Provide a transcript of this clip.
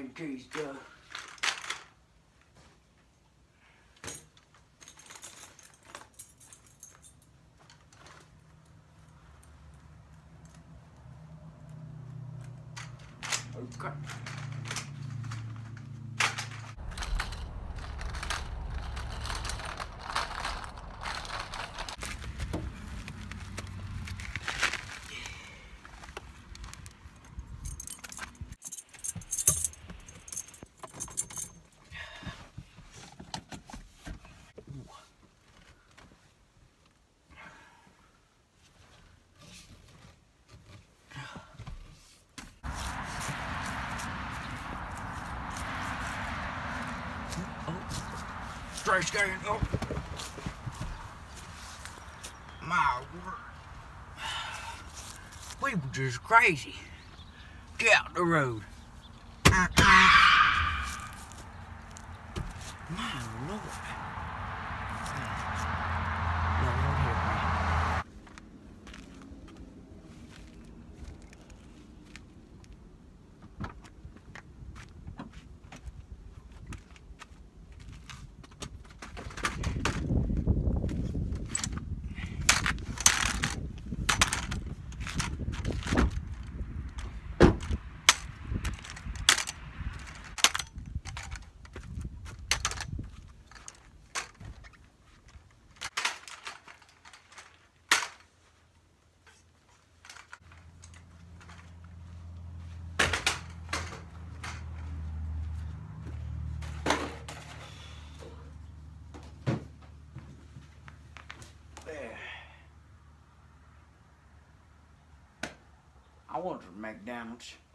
explain to you stuff. Okay. Straight scaring. Oh. My word. People just crazy. Get out the road. My Lord. Lord help me. I want some McDonald's.